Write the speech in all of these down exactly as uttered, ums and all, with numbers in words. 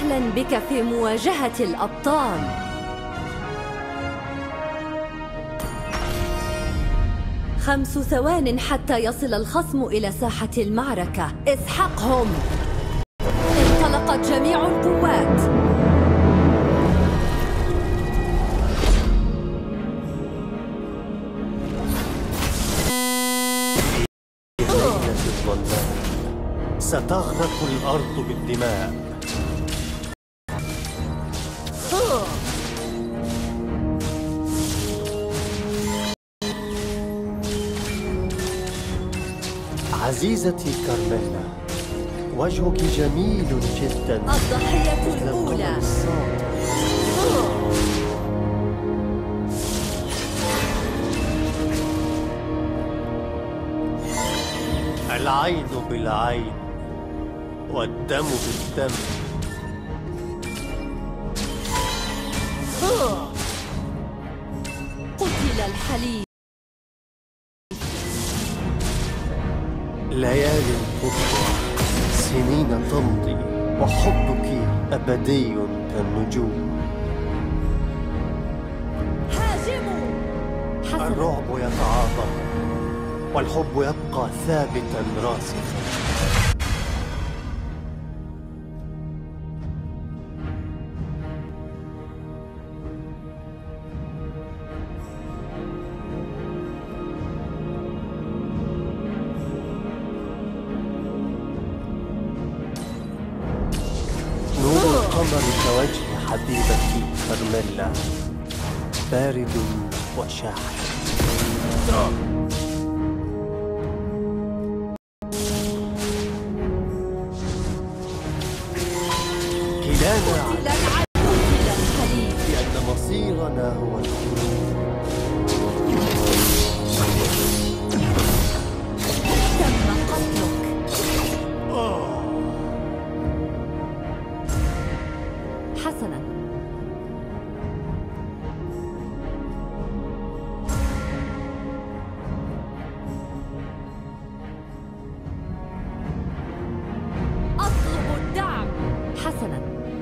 أهلا بك في مواجهة الأبطال. خمس ثوان حتى يصل الخصم إلى ساحة المعركة. اسحقهم. انطلقت جميع القوات. ستغرق الأرض بالدماء. عزيزتي كارميلا، وجهك جميل جدا. الضحية الأولى. العين بالعين والدم بالدم. قتل الحليب. ليالي تطوى، سنين تمضي، وحبك أبدي كالنجوم. هاجموا. الرعب يتعاظم والحب يبقى ثابتا راسخا. نور القمر كوجه حبيبتي كارميلا، بارد وشاحب. كلانا على لأن مصيرنا هو الخلود. تم قتلك. حسنا. أطلب الدعم. حسنا.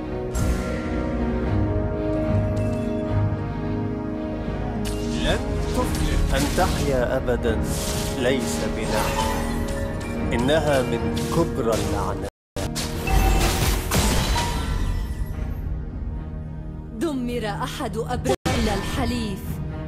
لن تفلح أن تحيا أبدا ليس بنعمة، إنها من كبرى اللعنات. دمر أحد أبرار الحليف.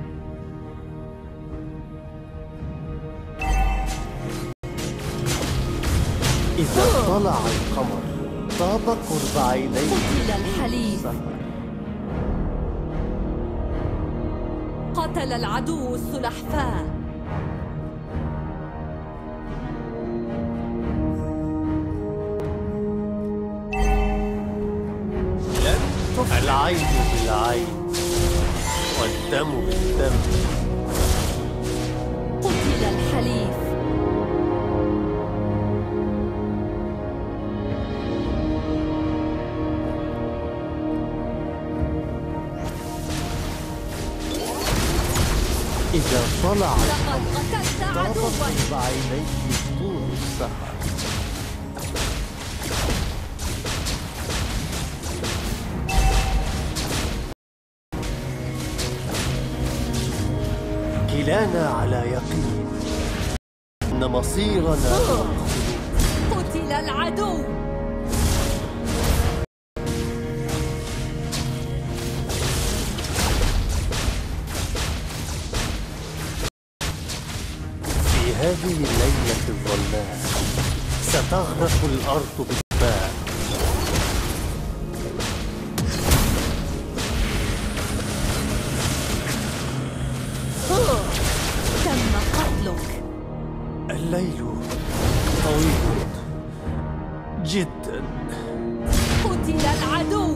إذا طلع القمر طاب قرب عينيه. قتل الحليف. قتل العدو السلحفاة. العين بالعين والدم بالدم. قتل الحليف. إذا طلع لقد قتلت عدوا. بعينيك طول السهر. كلانا على يقين أن مصيرنا هو الخلود. قتل العدو. في هذه الليلة الظلماء ستغرق الأرض بالماء. تم قتلك. الليل طويل جدا. قتل العدو.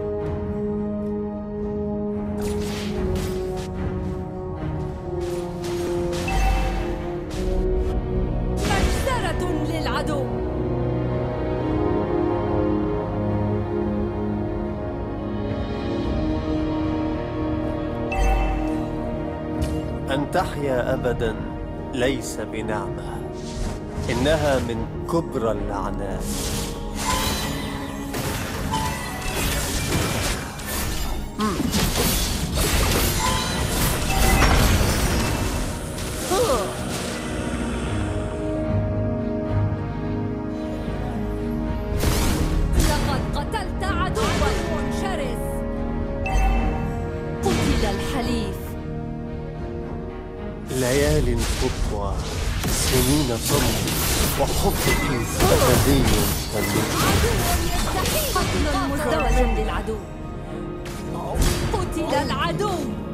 مجزرة للعدو. أن تحيا أبدا ليس بنعمة، إنها من كبرى اللعنات. الضياع، سنين صمت وحبك أبدي كالنجم. قتل مزدوج للعدو. قتل العدو.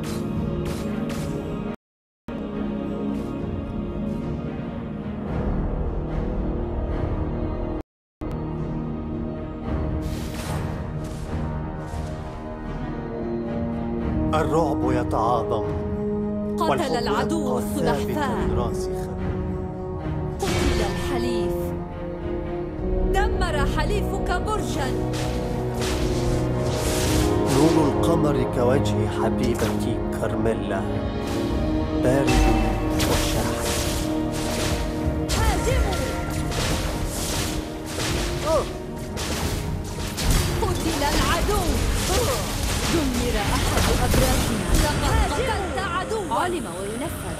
الرعب يتعاظم قتل العدو والحب يبقى السلحفاة. ثابتاً راسخا. قتل الحليف. دمر حليفك برجا. نور القمر كوجه حبيبتي كارميلا، بارد وشاحب. هاجموا. قتل العدو. دمر أحد أبراجنا. لقد قتلت عدوا. علم وينفذ.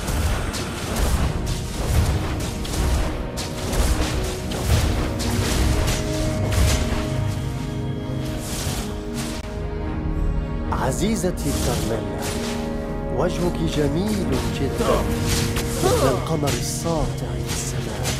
عزيزتي كارميلا، وجهك جميل جدا مثل القمر الساطع في السماء.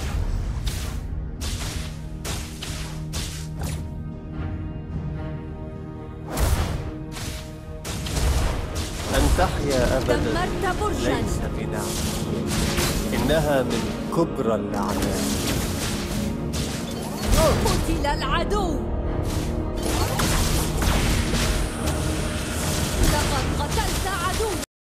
أن تحيا أبدا دمرت برجا. ليس بنعمة، إنها من كبرى اللعنات. قتل العدو. لقد قتلت عدو.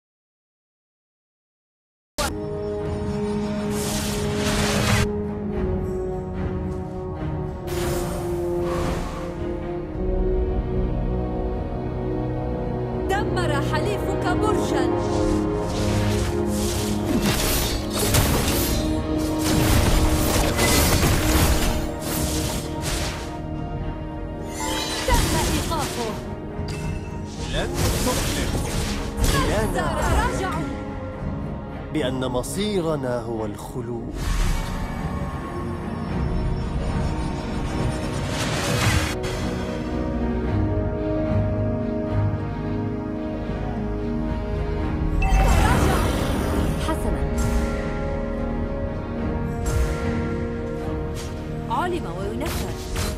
دمر حليفك برجا. تم إيقافه. لن تخلف إيانا تراجعوا. بأن مصيرنا هو الخلود. حسنا. علم وينفذ.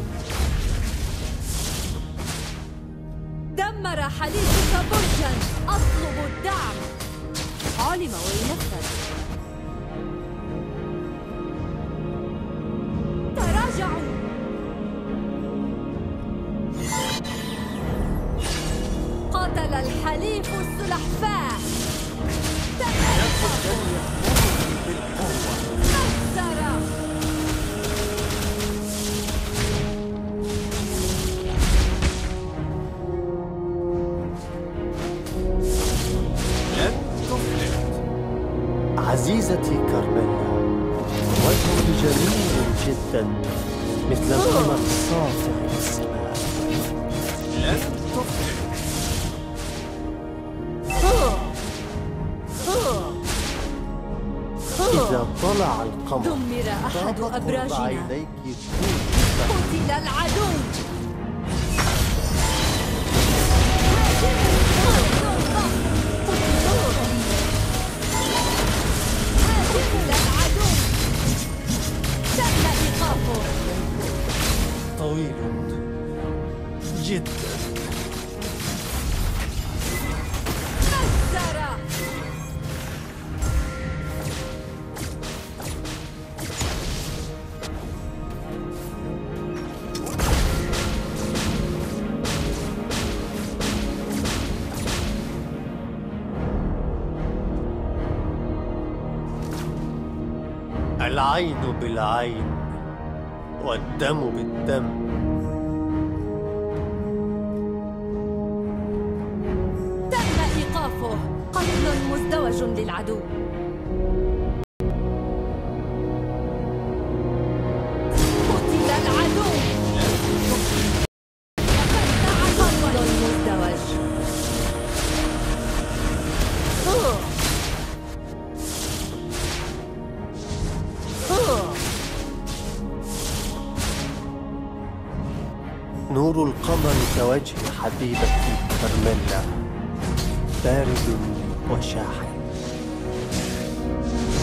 دمر حليفك برجا. أطلب الدعم. علم وينفذ. تراجعوا. قتل الحليف السلحفاة. مجزرة. لن تفلت عزيزتي كارميلا، وجهك جميل جدا مثل القمر الساطع في السماء. لن تفلت إذا طلع القمر دمر أحد طابق أبراجنا. بعينيك قتل العدو. قتل العدو. تم إيقافه. طويل جدا. مجزرة. العين بالعين والدم بالدم. تم إيقافه. قتل مزدوج للعدو. قتل العدو. قتل مزدوج. نور القمر كوجه حبيبتي كارميلا، بارد وشاحب.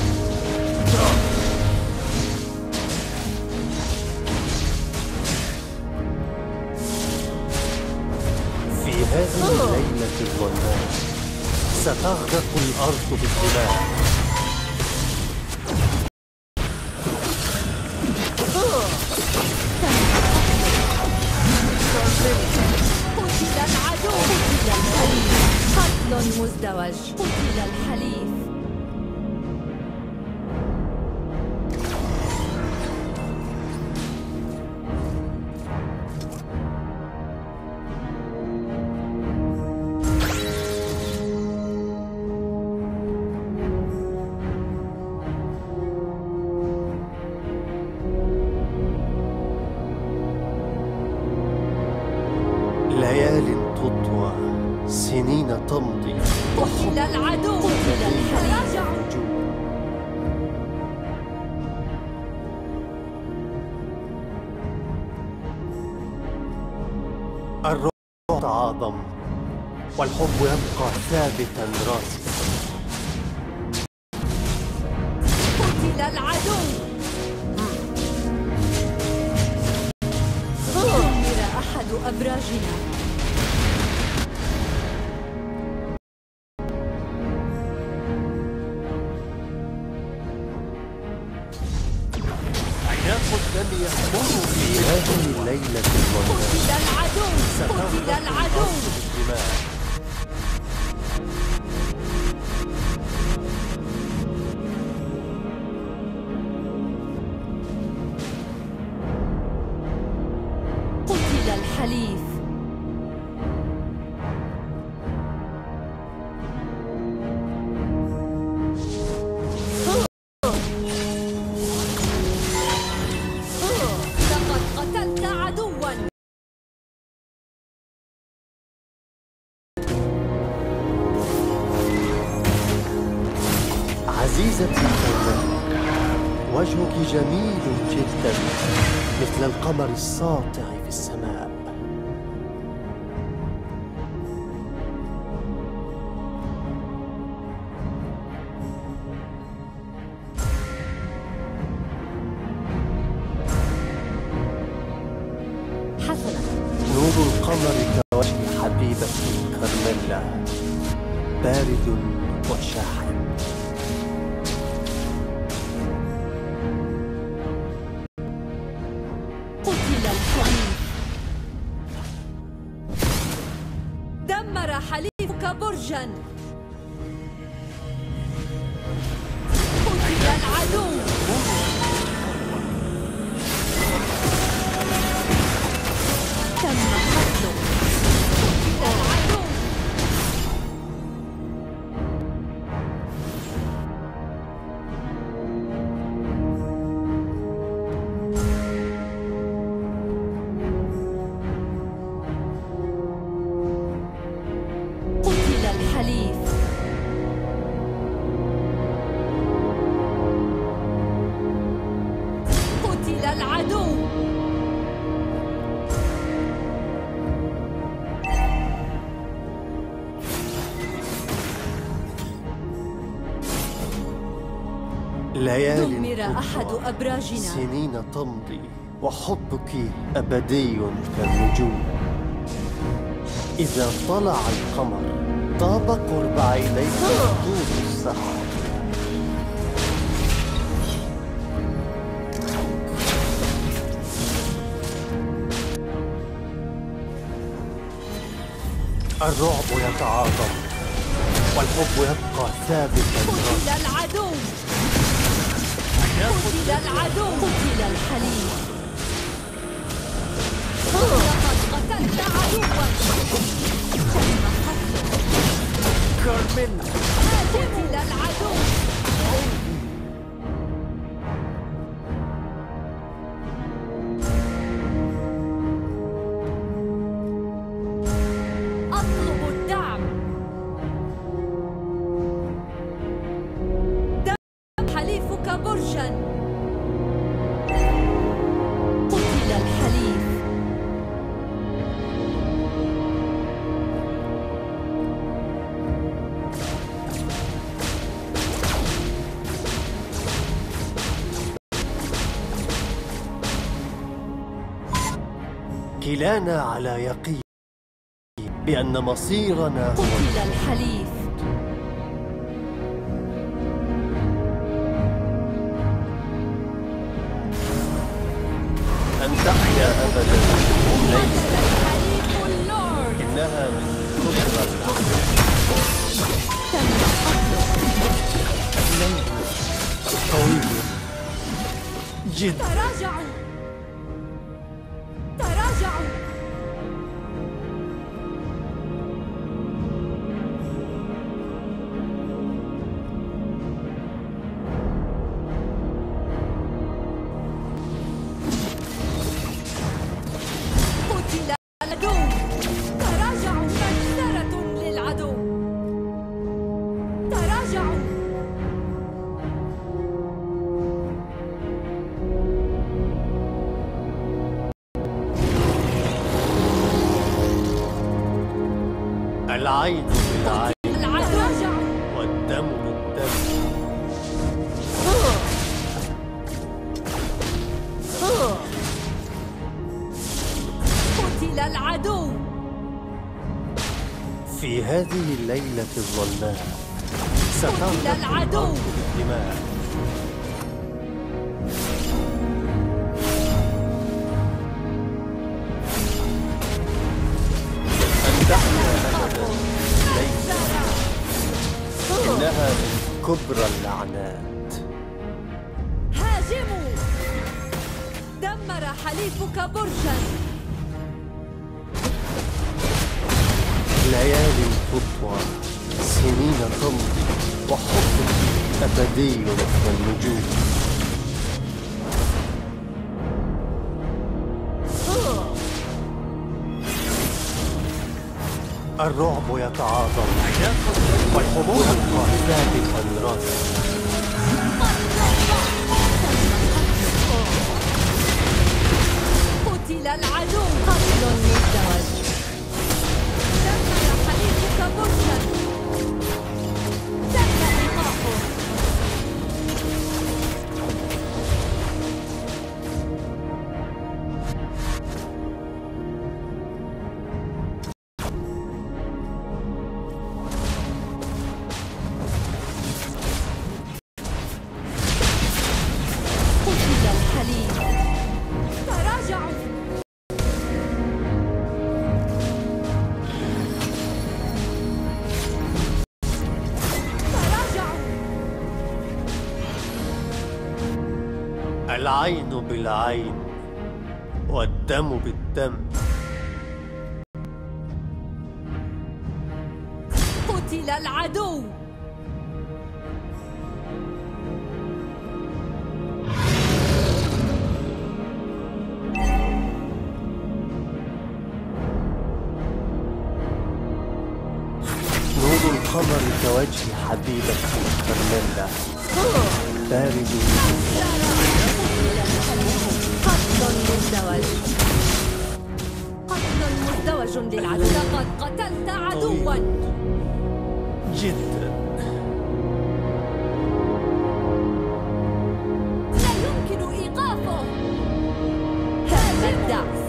ستغرق الأرض بالدماء. قتل العدو. قتل الحليف. قتل مزدوج. قتل الحليف. ليال تطوى، سنين تمضي، قتل العدو. قتل الحليف. الوجود. الروح تعاظم والحب يبقى ثابتا راسخا. قتل العدو. دمر أحد أبراجنا. عناق الدم يهمر في هذه الليلة الظلماء. قتل العدو. قتل العدو. بالدماء. قتل الحليف. لقد قتلت عدوا. عزيزتي كرمل، وجهك جميل جدا مثل القمر الساطع في السماء. حسنا. نور القمر كوجه حبيبتي كرميلا، بارد وشاحن. قتل الحليف. دمر حليفك برجا. قتل العدو. تم قتله. قتل العدو. قتل الحليف. قتل العدو. ليال دمر أحد تطوى، أبراجنا. سنين تمضي، وحبك أبدي كالنجوم. إذا طلع القمر طاب قرب عينيك طول السحر. الرعب يتعاظم والحب يبقى ثابتا. قتل العدو. قتل العدو. قتل الحليف. لقد قتلت عدوا. تم قتله. كارميلا. قتل العدو. أطلب الدعم. دم حليفك برجا. قتل الحليف. كلانا على يقين بأن مصيرنا هو قتل الحليف. أبدا. ليس قتل الحليف اللورد. إنها من كبرى اللعنات. تم قتله. ليلة طويلة جدا. تراجعوا تراجعوا. قتل العدو. تراجعوا. مجزرة للعدو. تراجعوا. العين بالعين العدو. والدم بالدم. قتل العدو. في هذه الليلة الظلماء قتل ستغرق العدو. الأرض بالدماء. أن تحيا أبدا. ليس إنها من كبرى اللعنات. هاجموا. دمر حليفك برجا. ليالي تطوى، سنين تمضي، وحبك أبدي كالنجوم. الرعب يتعاظم والحبوب القائدات تنرص. قتل العدو. قتل مزدوج. دمر حليفك برجا. تم إيقافه. قتل الحليف. تراجعوا. تراجعوا. العين بالعين والدم بالدم. قتل العدو. نور القمر كوجه حبيبتي فرنندا، بارد. قتل مزدوج. قتل مزدوج للعدو. لقد قتلت عدوا. جدا. لا يمكن إيقافه. تم الدعس.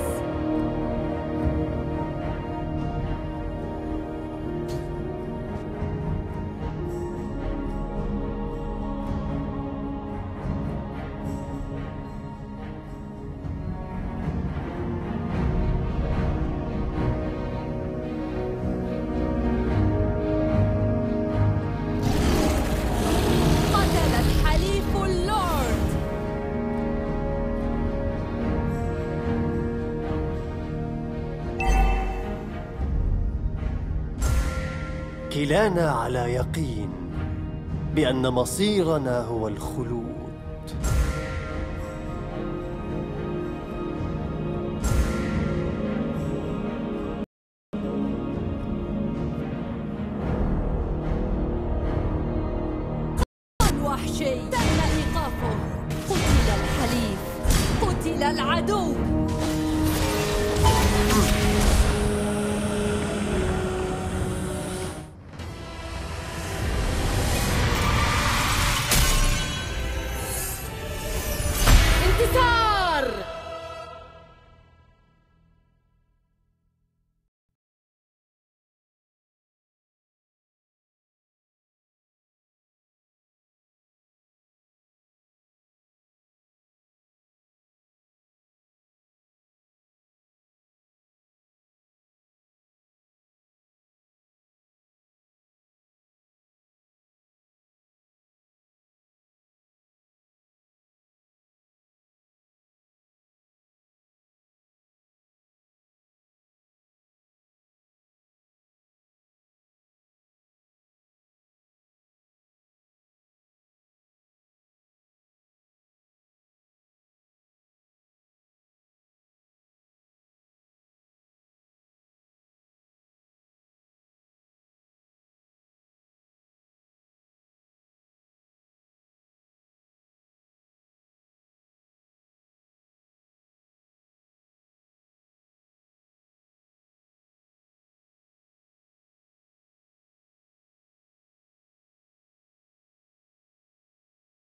قتل الحليف اللورد. كلانا على يقين بأن مصيرنا هو الخلود. الوحشي. تم إيقافه. قتل الحليف. قتل العدو.